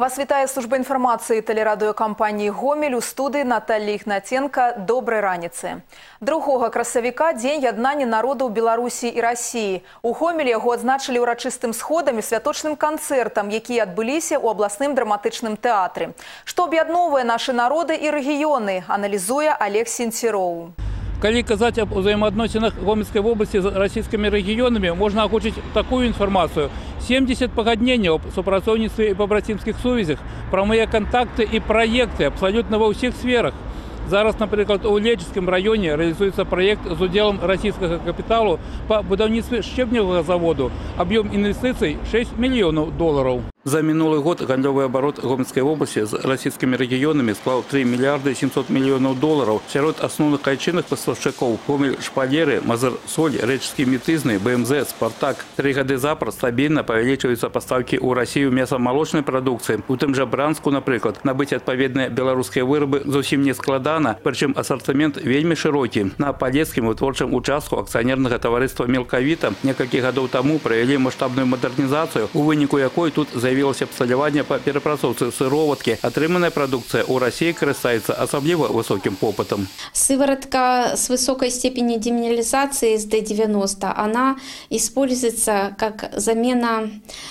Вас вітає служба інформації телерадіокомпанії «Гомель», у студії Наталія Ігнатенко. Доброй раніцы. 2 красавіка – День яднання народу ў Беларусі і Расіі. У Гомелі яго адзначылі ўрачыстым сходам і святочным канцэртам, якія адбыліся ў абласным драматычным тэатры. Што аб'ядноўвае нашы народы і рэгіёны, аналізуе Олег Сенцероў. Калі казаць об взаимоотносинах Гомельской области с российскими регионами, можно охочить такую информацию. 70 погоднений об супрацоўніцтве и побратимских сувязях, прамыя контакты и проекты абсолютно во всех сферах. Зараз, например, у Леческом районе реализуется проект с уделом российского капиталу по будаўніцтву щебневого заводу. Объем инвестиций – $6 миллионов. За минулый год гандлёвый оборот Гомельской области с российскими регионами склал $3 миллиарда 700 миллионов. Сярод основных айчынных поставщиков – Гомель, Шпалеры, Мазыр-Соль, Речский Метызный, БМЗ, Спартак. 3 года запар стабильно увеличиваются поставки у России мясомолочной продукции. У тем же Бранску, например, набыть отповедные белорусские вырабы зовсім не складана, причем ассортимент вельми широкий. На Полесском вытворчем участку акционерного товариства «Мелковита» несколько годов тому провели масштабную модернизацию, у вынику якой тут заявилось абсталяванне по перапрацоўцы сыроватки. Атрыманая продукция у России карыстаецца особливо высоким попытом. Сыворотка с высокой степенью демиnerализации СД-90, она используется как замена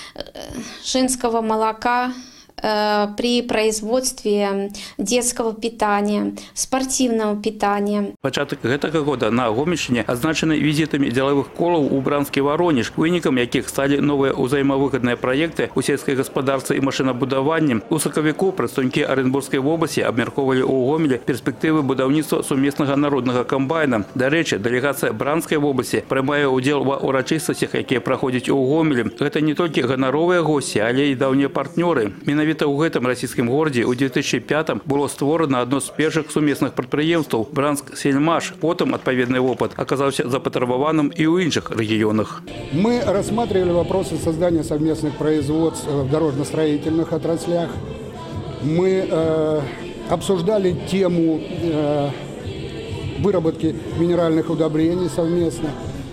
женского молока при производстве детского питания, спортивного питания. Пачатак гэтага года на Гомельшчыне адзначаны визитами деловых колаў у Бранскі Воронеж, вынікам якіх стали новые узаемовыгодные проекты у сельскай гаспадарцы и машинабудаванні. У сакавіку прадстаўнікі Оренбургской области абмяркоўвалі у Гомелі перспективы будаўніцтва сумеснага народнага комбайна. Дарэчы, делегация Бранской области прымае удзел ва урачыстасцях, якія праходзяць у Гомелі. Гэта не толькі ганаровыя госці, але і даўнія партнёры. Менавіта у гэтым расійскім горадзе у 2005-м было створано одно з першых сумесных прадпрыемстваў Бранск-Сельмаш. Потом отповедный опыт оказался запатрабаваным и у іншых регионах. Мы рассматривали вопросы создания совместных производств в дорожно-строительных отраслях. Мы обсуждали тему выработки минеральных удобрений совместно.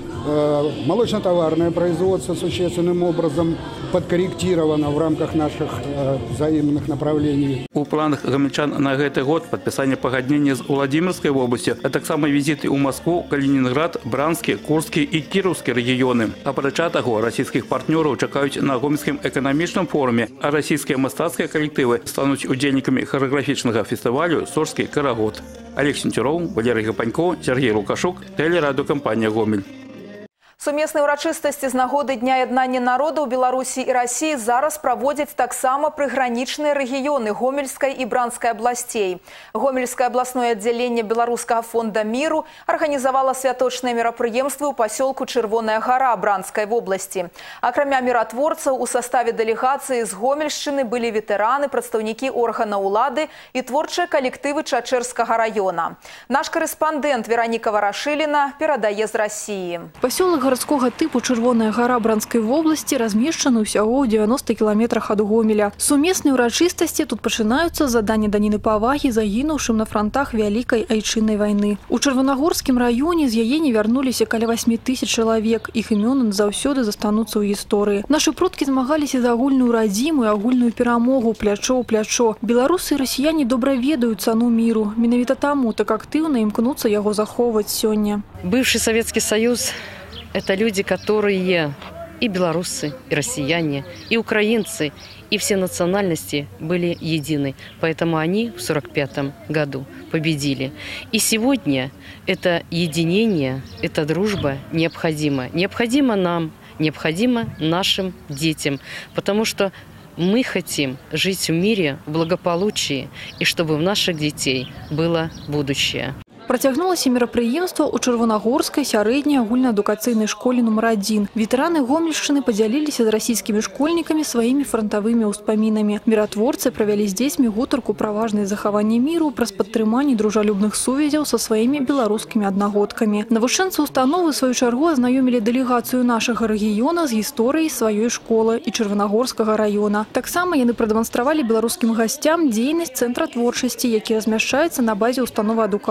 Молочно-товарное производство существенным образом подкорректировано в рамках наших взаимных направлений. У планах гомельчан на гэты год подписание пагаднення з Владимирской областью, а таксама визиты у Москву, Калининград, Бранскі, Курскі и Кіровскі регионы. Апрача таго, российских партнеров чакаюць на Гомельском экономичном форуме, а российские мастацкие коллективы станут удзельниками хореографичного фестивалю «Сорский карагод». Олег Сенцероў, Валерий Гапанько, Сергей Лукашук, телерадиокомпания «Гомель». Сумесныя ўрачыстасці з нагоды Дня яднання народу ў Беларусі і Расіі зараз праводзяць таксама прыгранічныя рэгіёны Гомельскай і Бранскай абласцей. Гомельскае абласное аддзяленне Беларускага фонда міру арганізавала святочныя мерапрыемствы ў пасёлку Чырвоная гара Бранскай вобласці. Акрамя міратворцаў, у саставе дэлегацыі з Гомельшчыны былі ветэраны, прадстаўнікі органаў улады і творчыя калектывы Чачэрскага раёна. Наш корэспандэнт Вераніка Варашыліна перадае з Расіі. Пасёлак гарадскога типу Чырвоная гара Бранской области размешчаны ўсяго ў 90 кіламетрах ад Гомеля. Сумесныя ўрачыстасці тут пачынаюцца з аддання даніны павагі загінуўшым на фронтах Вялікай айчыннай вайны. У Чырвонагорскім раёне з яе не вярнуліся каля 8000 чалавек. Іх імёны заўсёды застануцца ў гісторыі. Нашы продкі змагаліся за агульную радзіму і агульную перамогу плячо ў плячо. Беларусы і расіяне добра ведаюць цану міру. Менавіта таму так актыўна імкнуцца яго захоўваць сёння. Бывший Советский Союз – это люди, которые и белорусы, и россияне, и украинцы, и все национальности были едины. Поэтому они в 1945 году победили. И сегодня это единение, эта дружба необходима. Необходимо нам, необходимо нашим детям. Потому что мы хотим жить в мире, в благополучии, и чтобы у наших детей было будущее. Працягнулася мерапрыемства ў Чырвонагорскай сярэдняй агульнаадукацыйнай школе нумар 1. Ветэраны Гомельшчыны падзяліліся з расійскімі школьнікамі сваімі фронтавымі ўспамінамі. Міратворцы правялі з дзецьмі гутарку пра важнае захаванне міру праз падтрыманне дружалюбных сувязяў са сваімі беларускімі аднагодкамі. Навучэнцы установы, сваю чаргу, азнаёмілі дэлегацыю нашага рэгіёна з гісторыяй сваёй школы і Чырвонагорскага раёна. Таксама яны прадэманстравалі беларускім гасцям дзейнасць цэнтра творчасці, які размяшчаецца на базе установы адукацыі.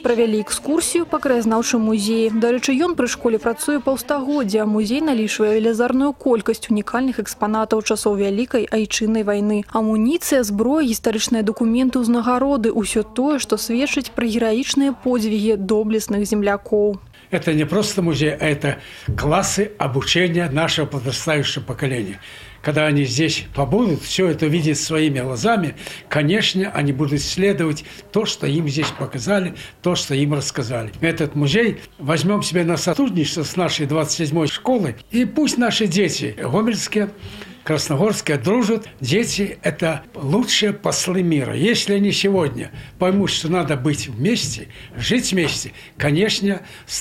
правялі экскурсію па краязнаўчым музеі. Дарэчы, ён пры школе працуе паўстагоддзя. Музей налічвае велізарную колькасць унікальных экспанатаў часоў Вялікай Айчыннай вайны. Амуніцыя, зброя, гістарычныя дакументы, узнагароды – усё тое, што сведчыць пра гераічныя подзвігі доблесных землякоў. Это не просто музей, а это классы обучения нашего подрастающего поколения. Когда они здесь побудут, все это видят своими глазами, конечно, они будут исследовать то, что им здесь показали, то, что им рассказали. Этот музей возьмем себе на сотрудничество с нашей 27-й школой, и пусть наши дети гомельские, красногорские дружат. Дети – это лучшие послы мира. Если они сегодня поймут, что надо быть вместе, жить вместе, конечно,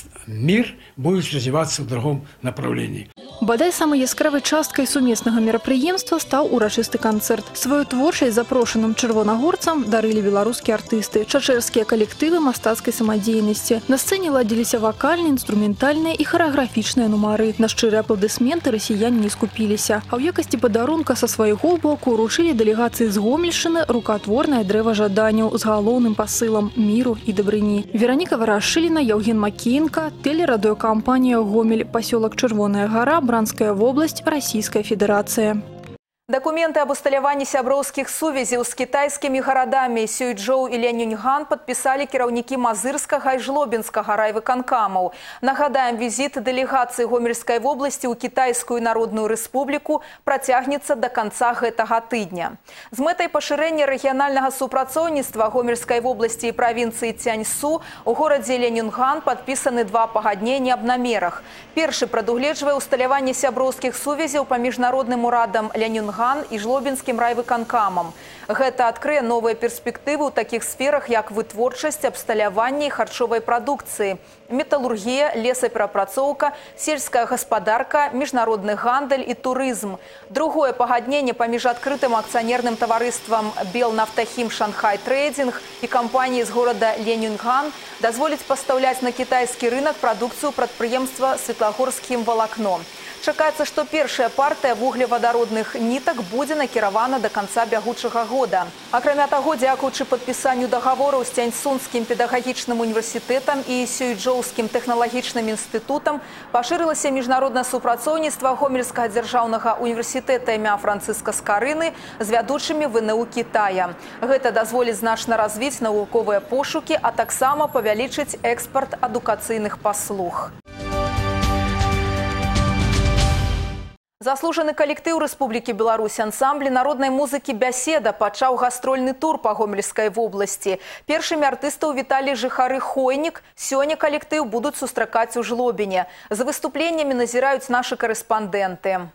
мир будет развиваться в другом направлении. Бадай самай яскравай часткай сумеснага мерапрыемства стаў урачысты канцэрт. Сваю творчасць запрошаным чырвонагорцам дарылі беларускія артысты, чачэрскія калектывы мастацкай самадзейнасці. На сцэне ладзіліся вакальныя, інструментальныя і харэаграфічныя нумары. На шчырыя апладысменты расіяне не скупіліся. А ў якасці падарунка са свайго боку ўручылі дэлегацыі з Гомельшчыны рукатворнае дрэва жаданняў з галоўным пасылам міру і дабрыні. Вераніка Варашыліна, Яўген Макеенка, телерадыёкампанія «Гомель», пасёлак Чырвоная гара, Бранская вобласць, Российская Федерация. Документы об усталяванні сяброўскіх сувязяў з кітайскімі гарадамі Сюйчжоу і Ляньюньган подписали кіраўнікі Мазырскага і Жлобінскага райвыканкамаў. Нагадаем, визит делегации Гомельской области ў Китайскую Народную Республику працягнецца до конца гэтага тыдня. З мэтай пашырэння рэгіянальнага супрацоўніцтва Гомельской области і правінцыі Цяньсу у горадзе Ляньюньган падпісаны два пагаднення аб намерах. Першы прадугледжвае усталяванне сяброўскіх сувязяў паміж народным урадам Ляньюньган і Жлобінскім райвыканкамам. Гэта адкрые новыя перспектывы ў такіх сферах, як вытворчасць, абсталяванне і харчовай прадукцыі, металургія, лесаперапрацоўка, сельская гаспадарка, міжнародны гандаль і турызм. Другое пагадненне паміж адкрытым акцыянерным таварыствам Белнафтахім Шанхай Трейдинг і кампаніяй з горада Ляньюньган дазволіць пастаўляць на кітайскі рынак прадукцыю прадпрыемства Светлагорскім валакно. Чакаецца, што першая партыя вуглевадародных нітак будзе накіравана до конца бягучага года. Акрамя таго, дзякуючы падпісанню дагавораў з Цяньсунскім педагагічным універсітэтам і Сюйчжоўскім тэхналагічным інстытутам пашырылася міжнароднае супрацоўніцтва Гомельскага дзяржаўнага універсітэта імя Францыска Скарыны з вядучымі ВНУ Кітая. Гэта дазволіць значна развіць навуковыя пошукі, а таксама павялічыць экспарт адукацыйных паслуг. Заслужаны калектыў Рэспублікі Беларусь ансамблі народнай музыкі «Бяседа» пачаў гастрольны тур па Гомельскай вобласці. Першымі артыстаў віталі жыхары Хойнік. Сёння калектыў будуць сустракаць у Жлобіне. За выступленнямі назіраюць нашы карэспандэнты.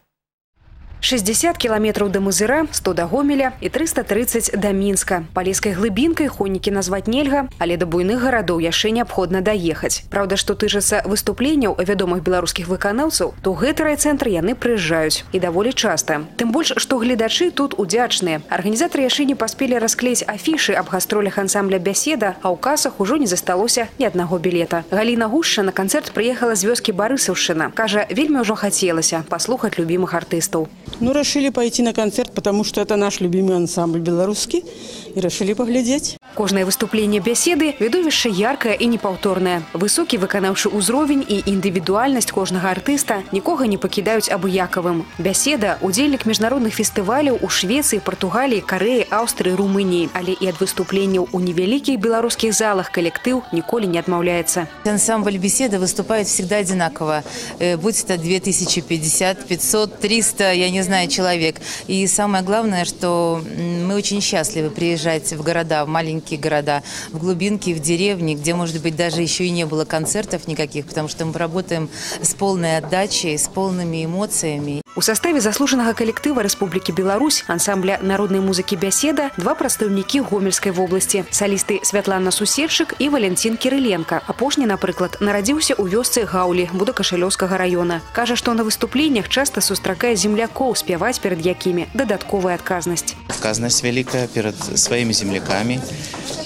60 километров до Мазыра, 100 до Гомеля и 330 до Минска. Полескай глыбінкай Хойнікі назваць нельга, але до буйных гарадоў яшчэ неабходна даехаць. Праўда, што тычыцца выступленняў вядомых беларускіх выканаўцаў, то гэты райцэнтр яны прыязджаюць і даволі часта. Тым больш, што гледачы тут удзячныя. Арганізатары яшчэ не паспелі расклеіць афішы аб гастролях ансамбля «Бяседа», а ў касах ужо не засталося ні аднаго білета. Галіна Гушша на канцэрт прыехала з вёскі Барысаўшчына. Кажа, вельмі ўжо хацелася паслухаць любімых артыстаў. Ну, решили пойти на концерт, потому что это наш любимый ансамбль белорусский, и решили поглядеть. Кожное выступление «Бяседы» відовішча яркое и непаўторнае. Высокі выканаўчы ўзровень и индивидуальность кожнага артыста нікога не пакідаюць абыякавым. «Бяседа» – удзельнік міжнародных фестываляў у Швеции, Португалии, Кореи, Австрии, Румынии. Але и от выступленияў у невялікіх белорусских залах коллектив ніколі не отмаўляется. Ансамбль «Беседа» выступает всегда одинаково. Будь это 2050, 500, 300, я не знаю, человек. И самое главное, что мы очень счастливы приезжать в города, в маленькие города, в глубинки, в деревни, где, может быть, даже еще и не было концертов никаких, потому что мы работаем с полной отдачей, с полными эмоциями. У составе заслуженного коллектива Республики Беларусь ансамбля народной музыки «Бяседа» два прадстаўнікі Гомельской области – солисты Святлана Суседчык и Валентин Кириленко. Апошні, напрыклад, нарадзіўся у вёсцы Гаўлі Будакашалёўскага района. Кажа, што на выступлениях часто сустракае землякоў, спяваць перед якімі дадатковая адказнасць. Адказнасць вялікая перед сваімі землякамі.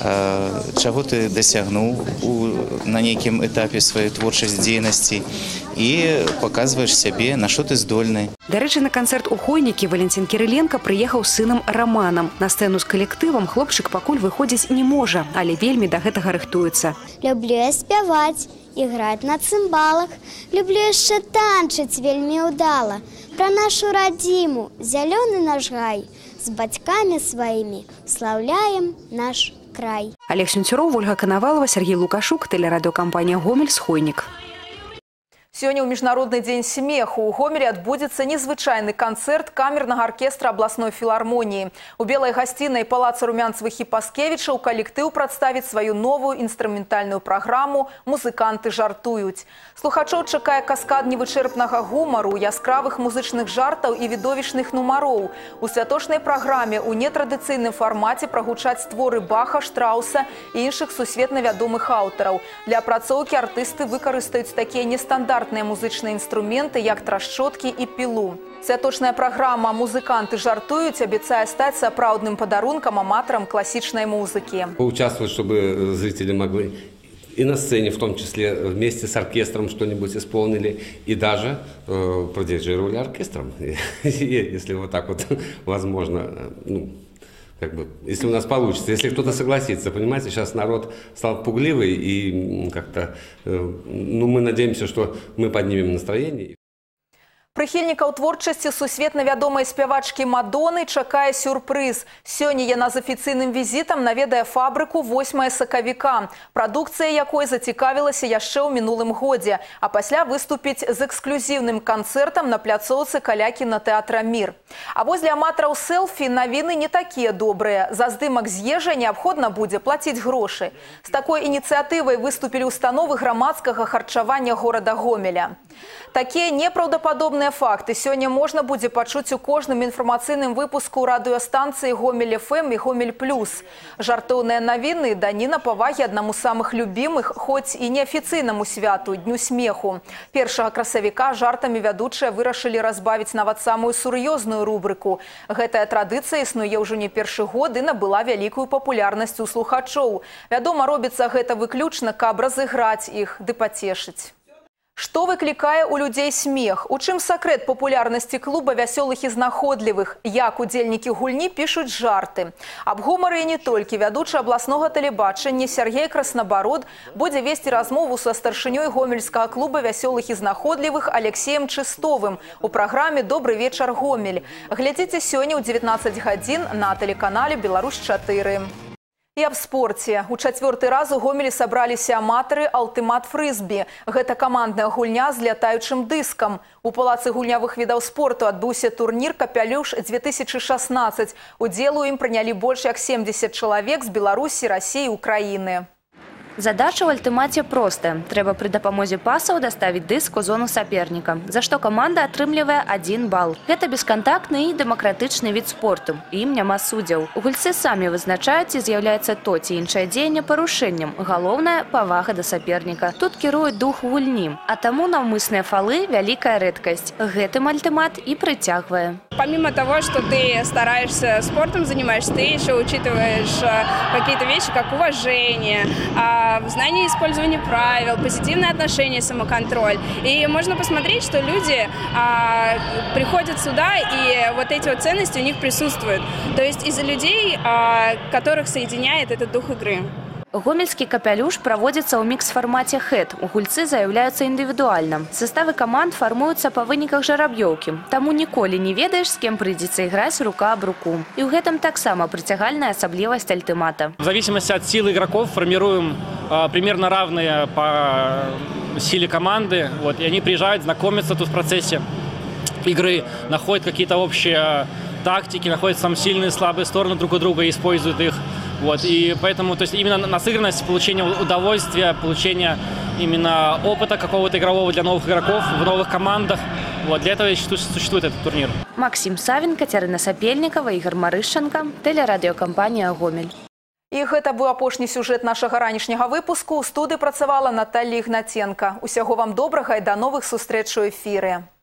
Чаго ты дасягнуў на нейкім этапе сваёй творчай дзейнасці, и показываешь себе, на что ты здольный. До речі, на канцэрт у Хойнікі Валентин Кириленко прыехаў з сынам Романом. На сцэну з калектывам хлопчык пакуль выходзіць не можа, але вельмі да гэтага рыхтуецца. Люблю я спяваць, іграць на цымбалах. Люблю яшчэ танчыць вельмі ўдала. Пра нашу радзіму, зялёны наш гай. З бацькамі сваімі слаўляем наш край. Олег Сюнцюроў, Ольга Коновалова, Сергей Лукашук, телерадиокомпания «Гомель», Хойнік. Сегодня у Международный день смеху у Гомеле отбудется незвычайный концерт камерного оркестра областной филармонии. У Белой гостиной Палаца Румянцевых и Паскевича коллектив представит свою новую инструментальную программу «Музыканты жартуют». Слухачоў чакае каскад невычерпнага гумару, яскравых музычных жартаў и видовищных нумароў. У святочной программе у нетрадыцыйным формате прогучаць творы Баха, Штрауса и іншых сусветна вядомых аўтараў. Для апрацоўкі артысты выкарыстаюць такие нестандартные музычные инструменты, як трашчотки и пилу. Святочная программа «Музыканты жартуют» обещает стать сапраўдным подарунком аматорам классичной музыки. Поучаствовать, чтобы зрители могли и на сцене, в том числе вместе с оркестром что-нибудь исполнили, и даже продирижировали оркестром, если вот так вот возможно. Если у нас получится, если кто-то согласится, понимаете, сейчас народ стал пугливый, и как-то, мы надеемся, что мы поднимем настроение. Прыхільнікаў творчасці сусветна вядомай спявачкі Мадоны чакае сюрпрыз. Сёння яна з афіцыйным візітам наведае фабрыку 8 сакавіка, прадукцыя якой зацікавілася яшчэ ў минулым годзе, а пасля выступіць з эксклюзіўным канцэртам на пляцоўцы каля кінатэатра «Мір». А возле аматараў селфі навіны не такія добрыя. За здымак з ежай неабходна будзе плаціць грошы. З такой ініцыятывай выступілі установы грамадскага харчавання горада Гомеля. Такія непраўдападобныя факты сёння можна будзе пачуць у кожным інфармацыйным выпуску радыёстанцыі «Гомель ФМ» і «Гомель Плюс». Жартоўныя навіны даніна павагі аднаму з самых любімых, хоць і неафіцыйнаму святу – Дню смеху. 1 красавіка жартамі вядучыя вырашылі разбавіць нават самую сур'ёзную рубрыку. Гэтая традыцыя існуе ўжо не першы год і набыла вялікую папулярнасць у слухачоў. Вядома, робіцца гэта выключна, каб разыграць іх ды пацешыць. Што выклікае у людзей смех? У чым сакрэт папулярнасці клуба вясёлых і знаходлівых? Як удзельнікі гульні пішуць жарты? Аб гумары і не толькі вядучы абласнога тэлебачання Сергей Краснабарод будзе весці размову са старшынёй гомельскага клуба вясёлых і знаходлівых Алексеем Чыстовым у праграме «Добрый вечар, Гомель». Глядзіце сёння ў 19 гадзін на тэлеканале «Беларусь-4». І аб спорце. У 4-й раз у Гомелі сабраліся аматары алтымат фрызбі. Гэта камандная гульня з лятаючым дыскам. У палацы гульнявых відаў спорту адбыўся турнір «Капялюш-2016». Удзел у ім прынялі больш як 70 чалавек з Беларусі, Расіі і Украіны. Задача ў альтымаце простая. Трэба пры дапамозе пасаў даставіць дыск у зону саперніка, за што каманда атрымлівае 1 бал. Гэта бескантактны і дэмакратычны від спорту. Ім няма суддзяў. Гульцы самі вызначаюць, ці з'яўляецца то ці іншае дзеянне парушэннем. Галоўнае – павага да саперніка. Тут кіруе дух гульні. А таму наўмысныя фалы – вялікая рэдкасць. Гэтым альтымат і прыцягвае. Помимо того, что ты стараешься спортом занимаешься, ты еще учитываешь какие-то вещи, как уважение, знание использования правил, позитивное отношение, самоконтроль. И можно посмотреть, что люди приходят сюда, и вот эти вот ценности у них присутствуют. То есть из-за людей, которых соединяет этот дух игры. Гомельскі капялюш праводзіцца ў мікс-фармаце «Хэт». Гульцы заяўляюцца індывідуальна. Составы каманд фармуюцца па выніках жараб'ёўкі. Таму ніколі не ведаеш, з кем прыйдзецца іграць рука об руку. І ў гэтым таксама прыцягальная асаблівасць альтымата. В зависимости от силы игроков формируем примерно равные по силе команды. И они приезжают, знакомятся тут в процессе игры, находят какие-то общие тактики, находят там сильные и слабые стороны друг у друга и используют их. И поэтому, то есть именно насыгранность, получение удовольствия, получение именно опыта какого-то игрового для новых игроков в новых командах. Для этого и существует этот турнир. Максим Савин, Катерина Сапельникова, Игорь Марышенко, телерадиокомпания «Гомель». І гэта быў апошні сюжэт нашага ранішняга выпуску. У студыі працавала Наталья Ігнаценка. Усяго вам добрага і да новых сустрэч у эфіры.